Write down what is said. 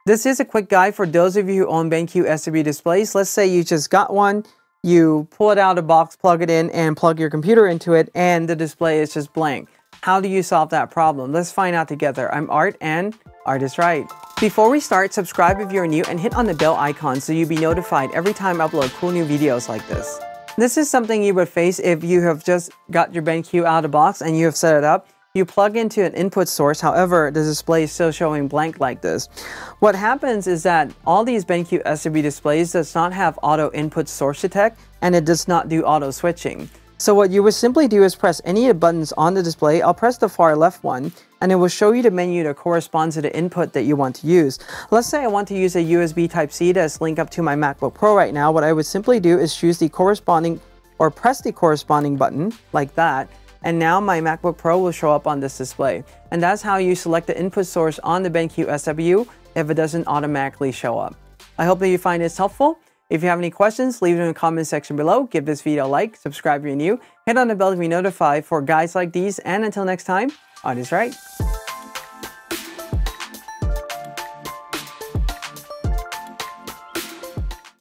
This is a quick guide for those of you who own BenQ SW displays. Let's say you just got one, you pull it out of the box, plug it in, and plug your computer into it, and the display is just blank. How do you solve that problem? Let's find out together. I'm Art, and Art is right. Before we start, subscribe if you're new and hit on the bell icon so you'll be notified every time I upload cool new videos like this. This is something you would face if you have just got your BenQ out of the box and you have set it up. You plug into an input source, however, the display is still showing blank like this. What happens is that all these BenQ SW displays does not have auto input source detect, and it does not do auto switching. So what you would simply do is press any of the buttons on the display. I'll press the far left one, and it will show you the menu that corresponds to the input that you want to use. Let's say I want to use a USB Type-C that's linked up to my MacBook Pro right now. What I would simply do is choose the corresponding, or press the corresponding button, like that, and now my MacBook Pro will show up on this display. And that's how you select the input source on the BenQ SW if it doesn't automatically show up. I hope that you find this helpful. If you have any questions, leave it in the comment section below. Give this video a like, subscribe if you're new, hit on the bell to be notified for guides like these, and until next time, Art is right.